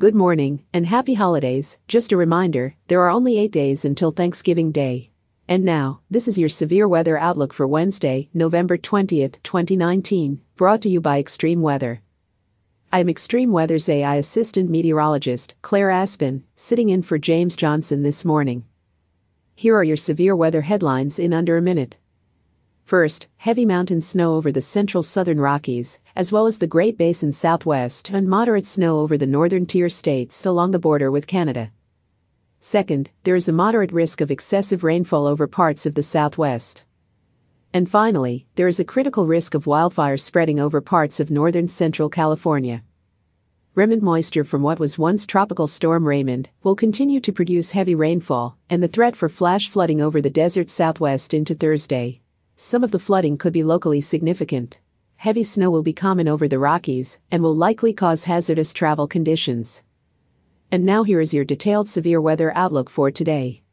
Good morning, and happy holidays. Just a reminder, there are only 8 days until Thanksgiving Day. And now, this is your severe weather outlook for Wednesday, November 20th, 2019, brought to you by Extreme Weather. I am Extreme Weather's AI Assistant Meteorologist, Claire Aspen, sitting in for James Johnson this morning. Here are your severe weather headlines in under a minute. First, heavy mountain snow over the central southern Rockies, as well as the Great Basin southwest, and moderate snow over the northern tier states along the border with Canada. Second, there is a moderate risk of excessive rainfall over parts of the southwest. And finally, there is a critical risk of wildfire spreading over parts of northern central California. Remnant moisture from what was once Tropical Storm Raymond will continue to produce heavy rainfall, and the threat for flash flooding over the desert southwest into Thursday. Some of the flooding could be locally significant. Heavy snow will be common over the Rockies and will likely cause hazardous travel conditions. And now here is your detailed severe weather outlook for today.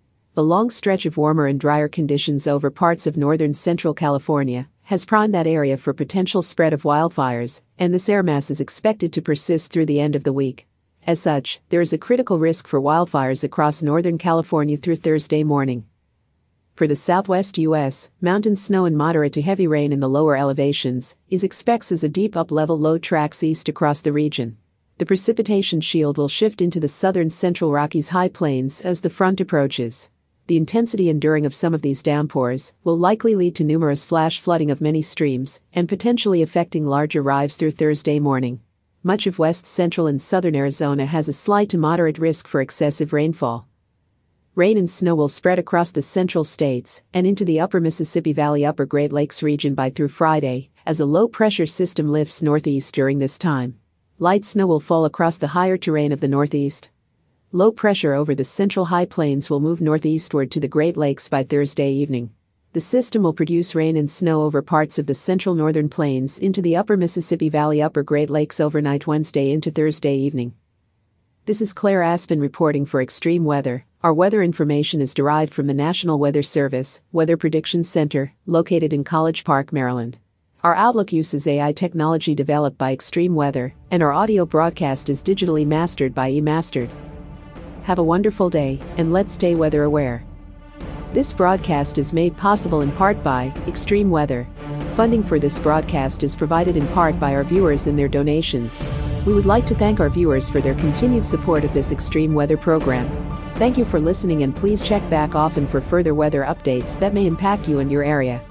A long stretch of warmer and drier conditions over parts of northern central California has primed that area for potential spread of wildfires, and this air mass is expected to persist through the end of the week. As such, there is a critical risk for wildfires across northern California through Thursday morning. For the southwest U.S., mountain snow and moderate to heavy rain in the lower elevations is expected as a deep up-level low tracks east across the region. The precipitation shield will shift into the southern central Rockies high plains as the front approaches. The intensity enduring of some of these downpours will likely lead to numerous flash flooding of many streams and potentially affecting larger rives through Thursday morning. Much of west central and southern Arizona has a slight to moderate risk for excessive rainfall. Rain and snow will spread across the central states and into the upper Mississippi Valley Upper Great Lakes region by through Friday, as a low-pressure system lifts northeast during this time. Light snow will fall across the higher terrain of the northeast. Low pressure over the central high plains will move northeastward to the Great Lakes by Thursday evening. The system will produce rain and snow over parts of the central northern plains into the upper Mississippi Valley Upper Great Lakes overnight Wednesday into Thursday evening. This is Claire Aspen reporting for Extreme Weather. Our weather information is derived from the National Weather Service Weather Prediction Center, located in College Park, Maryland. Our outlook uses AI technology developed by Extreme Weather, and our audio broadcast is digitally mastered by eMastered. Have a wonderful day, and let's stay weather aware. This broadcast is made possible in part by Extreme Weather. Funding for this broadcast is provided in part by our viewers and their donations. We would like to thank our viewers for their continued support of this extreme weather program. Thank you for listening, and please check back often for further weather updates that may impact you and your area.